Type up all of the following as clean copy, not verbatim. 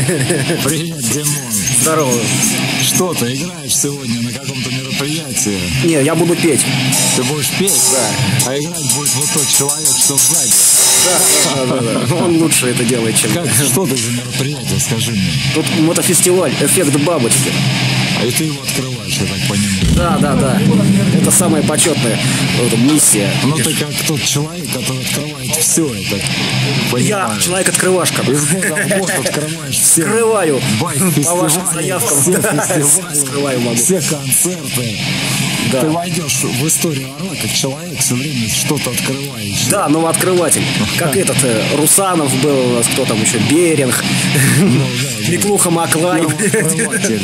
Привет, Димон. Здорово. Что ты играешь сегодня на каком-то мероприятии? Не, я буду петь. Ты будешь петь? Да. А играть будет вот тот человек, что сзади. Да. Он лучше это делает, чем я. Что это за мероприятие, скажи мне? Тут мотофестиваль «Эффект бабочки». А и ты его открываешь, я так понимаю. Да. Это самая почетная миссия. Ну ты как тот человек, который открывает все это. Я человек-открывашка. Из года в год открываешь все. Открываю. Байк-фестивали, По вашим заявкам. все фестивали, Открываю могу. все концерты. Да. Ты войдешь в историю Орла как человек, все время что-то открываешь. Да, новооткрыватель. Как этот Русанов был у нас, кто там еще, Беринг, Миклуха Маклай. Новооткрыватель.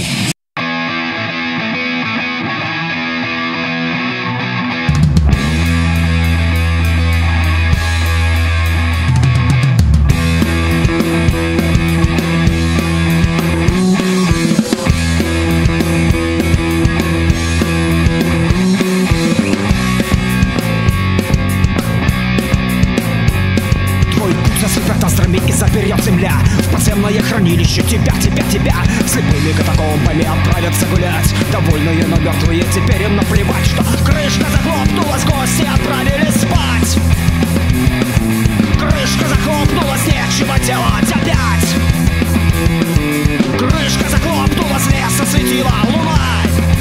И заберет земля в подземное хранилище тебя. Слепыми катакомбами отправятся гулять. Довольные, но мертвые, теперь им наплевать, что крышка захлопнулась, гости отправились спать. Крышка захлопнулась, нечего делать опять. Крышка захлопнулась, лес осветила луна.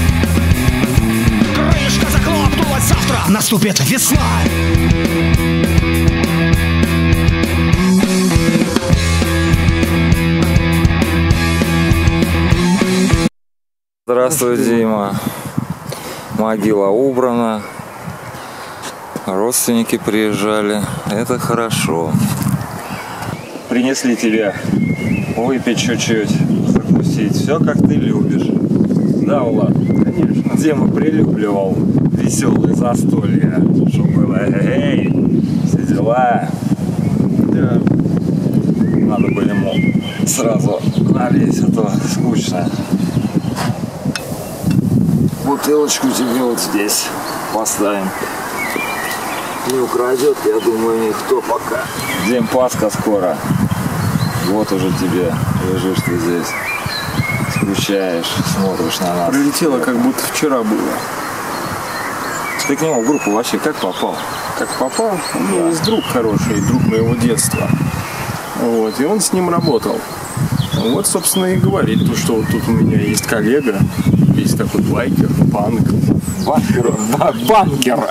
Крышка захлопнулась, завтра наступит весна. Здравствуй, Дима. Могила убрана. Родственники приезжали. Это хорошо. Принесли тебе выпить чуть-чуть, закусить. Все, как ты любишь. Да, Влад? Конечно. Дима прилюбливал веселые застолья. Чтобы было эй, все дела. Да. Надо было ему сразу налить, а то скучно. Бутылочку тебе вот здесь поставим. Не украдет, я думаю, никто пока. День Пасха скоро. Вот уже тебе лежишь ты здесь. Скучаешь, смотришь на нас. Прилетело, как будто вчера было. Ты к нему в группу вообще как попал? Как попал? У меня есть друг хороший, друг моего детства. Вот, и он с ним работал. Вот, собственно, и говорит, что вот тут у меня есть коллега, есть такой байкер, панк. Банкер.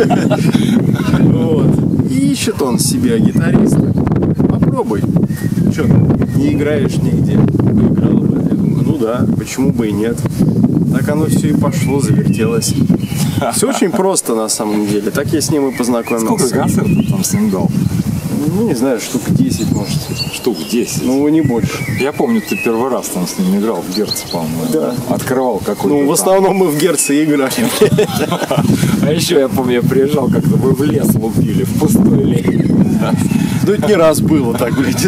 Вот. И ищет он себе гитариста. Попробуй. Что, не играешь нигде? Поиграл бы. Я думаю, ну да, почему бы и нет. Так оно все и пошло, завертелось. Все очень просто на самом деле. Так я с ним и познакомился. Сколько концертов там с ним дал? Ну, не знаю, штук 10, может. Штук 10? Ну, не больше. Я помню, ты первый раз там с ним играл в Герце, по-моему. Да. Открывал какой-то. Ну, в основном мы в Герце играли. А еще я помню, я приезжал, как-то вы в лес лупили, в пустой лес. Ну, это не раз было так, блядь.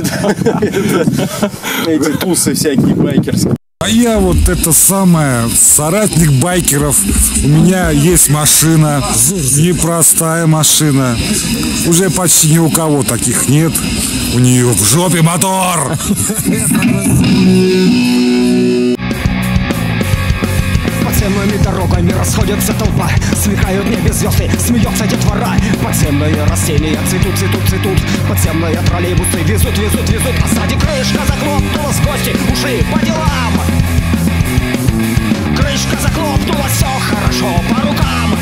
Эти тусы всякие байкерские. А я вот это самое, соратник байкеров. У меня есть машина, непростая машина. Уже почти ни у кого таких нет. У нее в жопе мотор. Подземными дорогами расходится толпа. Сверкают небе звезды, смеется детвора. Подземные растения цветут. Подземные троллейбусы везут. А сзади крышка захлопнулась, гости ушли по делам. Крышка захлопнулась, все хорошо по рукам.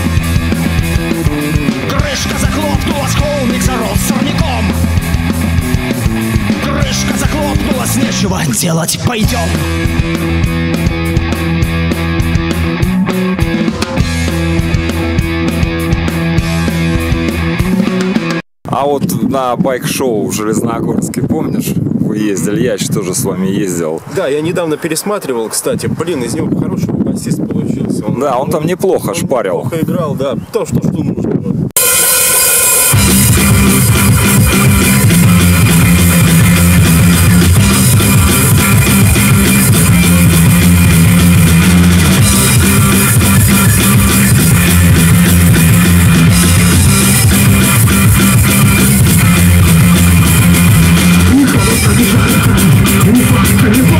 Крышка захлопнулась, холмик зарос сорняком. Крышка захлопнулась, нечего делать, пойдем. А вот на байк-шоу в Железногорске, помнишь, вы ездили? Я еще тоже с вами ездил. Да, я недавно пересматривал, кстати. Блин, из него хороший басист получился. Он там неплохо шпарил. Неплохо играл, да. То, что нужно было. Никого пробежали,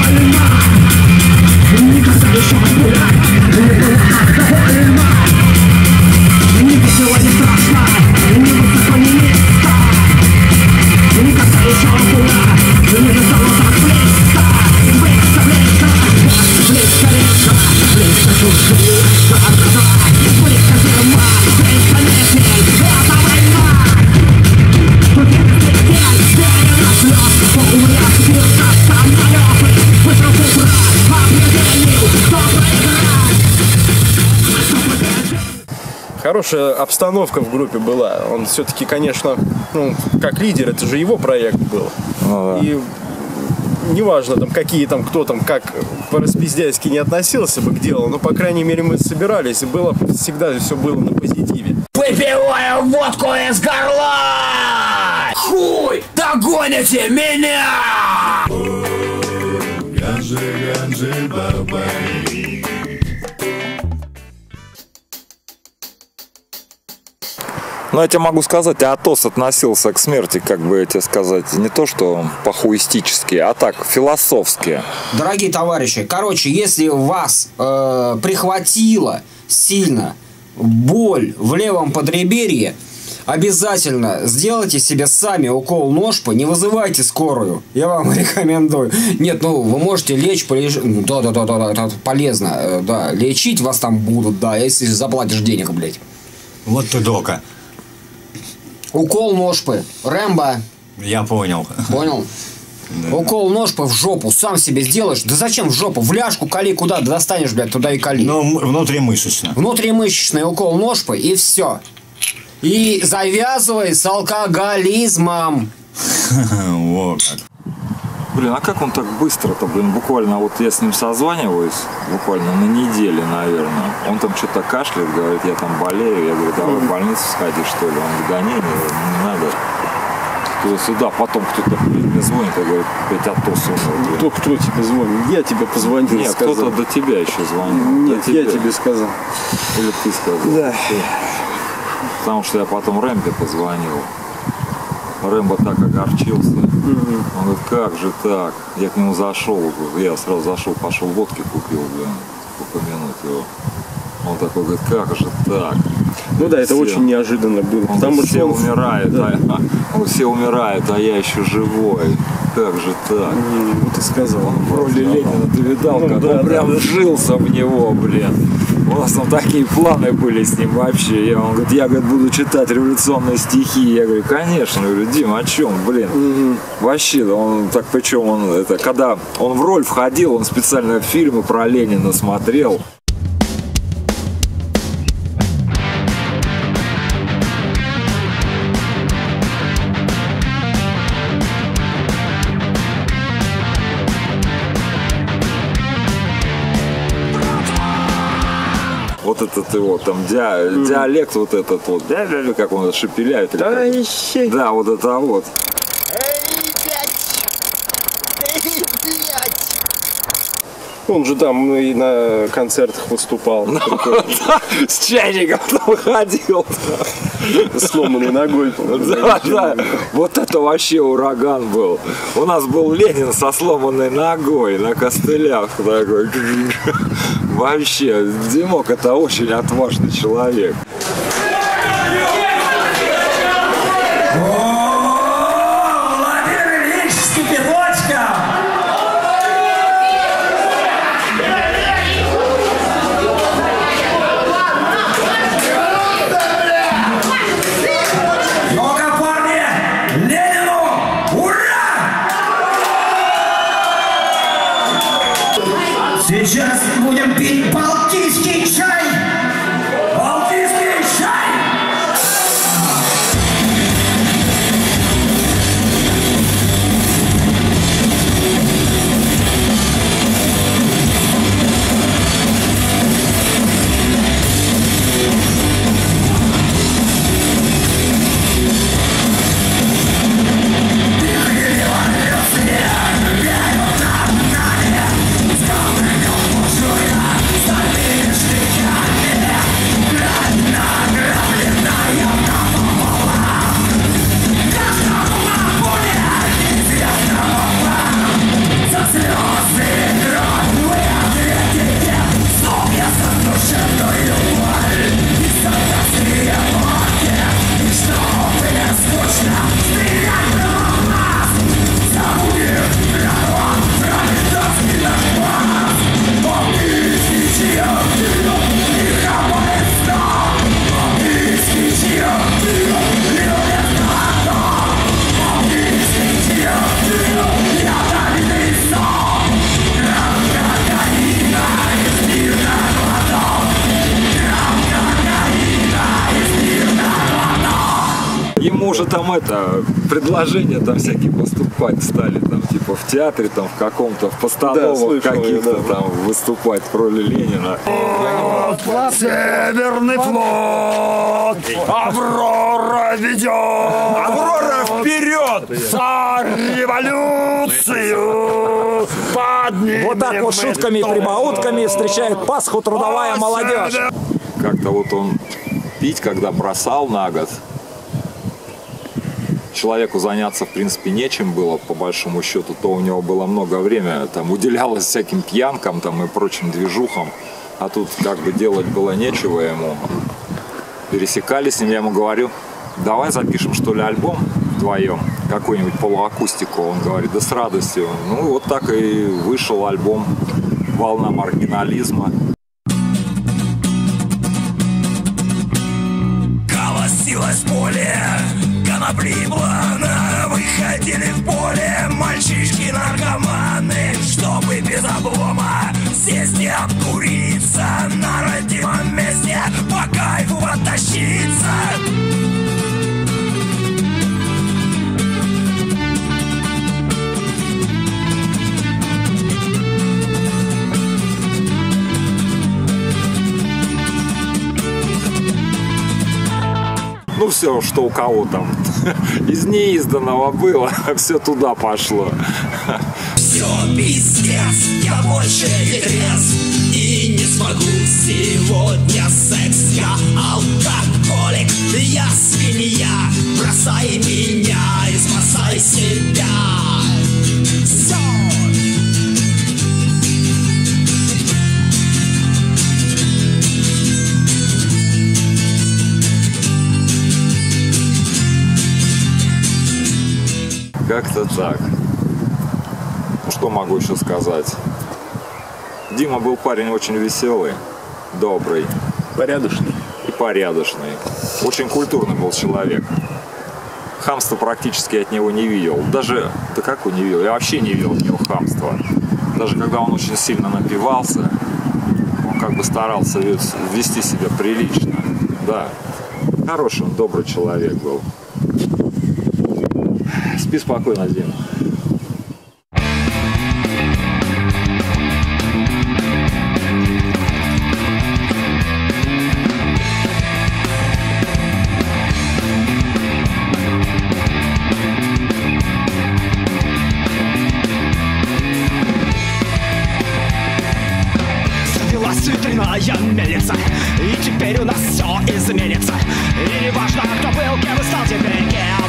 хорошая обстановка в группе была. Он все-таки, конечно, ну, как лидер, это же его проект был. Ну, да. И неважно, там, какие там, кто там, как по-распиздяйски не относился бы к делу, но, по крайней мере, мы собирались, и было всегда все было на позитиве. Выпиваю водку из горла! Хуй! Догоните меня! Ну, я тебе могу сказать, Атос относился к смерти, как бы я тебе сказать, не то что похуистически, а так, философски. Дорогие товарищи, короче, если вас прихватило сильно боль в левом подреберье, обязательно сделайте себе сами укол ножпы, не вызывайте скорую. Я вам рекомендую. Нет, ну вы можете лечь, полежать. Да, это полезно. Да, лечить вас там будут, да, если заплатишь денег, блядь. Вот ты дока. Укол ножпы. Рэмбо. Я понял. Понял? Да. Укол ножпы в жопу сам себе сделаешь. Да зачем в жопу? В ляжку кали куда достанешь, блядь, туда и кали. Ну, внутримышечно. Внутримышечный укол ножпы и все. И завязывай с алкоголизмом. Вот как. Блин, а как он так быстро-то, блин, буквально вот я с ним созваниваюсь, буквально на неделе, наверное. Он там что-то кашляет, говорит, я там болею. Я говорю, давай в больницу сходи, что ли. Он говорит, да не надо. Туда-сюда, потом кто-то мне звонит, я говорю, опять Атос умер. Кто тебе звонит? Я тебе позвонил. Нет, кто-то до тебя еще звонил. Нет, я тебе сказал. Или ты сказал? Да. Потому что я потом Рэмбе позвонил. Рэмбо так огорчился. Он говорит, как же так? Я к нему зашел. Я сразу зашел, пошел водки купил, блин, упомянуть его. Он такой говорит, как же так? Ну да, это очень неожиданно было. Он потому все что умирают, да. он все умирает, а я еще живой. Как же так? Вот и сказал. Он в роли Ленина, ты видал, Ну, как да, он прям вжился в него, блин. У нас там такие планы были с ним вообще. Он говорит, я говорит, буду читать революционные стихи. Я говорю, конечно. Я говорю, Дим, о чем, блин? Вообще, он так, причем он это, когда он в роль входил, он специально фильмы про Ленина смотрел. Вот этот его там диалект вот этот вот, как он шепеляет. Да, вот это вот. Он же там и на концертах выступал. С чайником там ходил. Сломанной ногой. Да. Вот это вообще ураган был. У нас был Ленин со сломанной ногой на костылях такой. Вообще, Димок это очень отважный человек. Сейчас будем пить балтийский чай! Балтийский даже там предложения там всякие поступать стали, там типа в театре, там в каком-то, в постановках каких-то там выступать в роли Ленина. Северный флот, Аврора ведет! Аврора вперед! За революцию! Вот так вот шутками и прибаутками встречает Пасху трудовая молодежь. Как-то вот он пить, когда бросал на год, человеку заняться, в принципе, нечем было, по большому счету, то у него было много времени, там, уделялось всяким пьянкам, там, и прочим движухам, а тут, как бы, делать было нечего ему. Пересекались с ним, я ему говорю, давай запишем, что ли, альбом вдвоем, какую-нибудь полуакустику, он говорит, да с радостью. Ну, вот так и вышел альбом «Волна маргинализма». Колосилось поле, конопли плана, выходили в поле мальчишки-наркоманы, чтобы без облома сесть и обкуриться, на родимом месте по кайфу оттащиться. Ну, все, что у кого там из неизданного было, все туда пошло. Все, пиздец, я больше не трезв и не смогу сегодня секс. Я алкоголик, я свинья, бросай меня и спасай себя. Все. Как-то так. Ну, что могу еще сказать? Дима был парень очень веселый, добрый. Порядочный. И порядочный. Очень культурный был человек. Хамства практически от него не видел. Даже, да как он не видел? Я вообще не видел от него хамства. Даже когда он очень сильно напивался, он как бы старался вести себя прилично. Да. Хороший, он добрый человек был. Спи спокойно, Дима. Завелась ветряная мельница, и теперь у нас все изменится. И не важно, кто был, кем и стал теперь кем.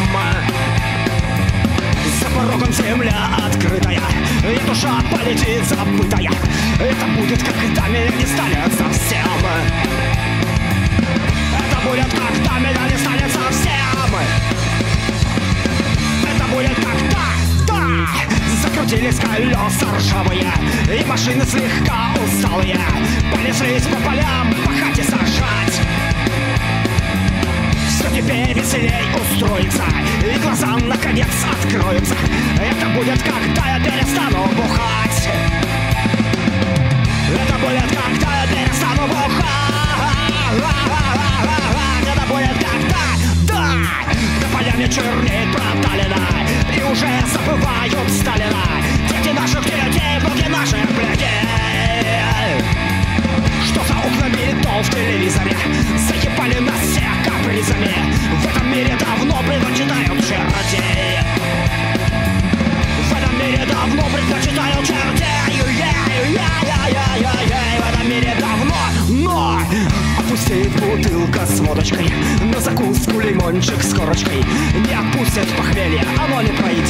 За порогом земля открытая, и душа полетит забытая. Это будет, когда меня не станет совсем. Это будет, когда меня не станет совсем. Это будет, когда закрутились колеса ржавые, и машины слегка усталые понеслись по полям пахать и сажать. Все теперь веселей устроится, и глаза наконец откроются. Это будет, когда я перестану бухать. Это будет, когда я перестану бухать. Это будет, когда до поля чернеет проталина, и уже забывают Сталина. Дети наших детей, боги наших блядей, что за окнами дом в телевизоре заебали нас всех капризами. В этом мире давно предпочитают чертей. В этом мире давно предпочитают чертей. В этом мире давно, но опустеет бутылка с водочкой, на закуску лимончик с корочкой. Не отпустят похмелье, оно не пройдет.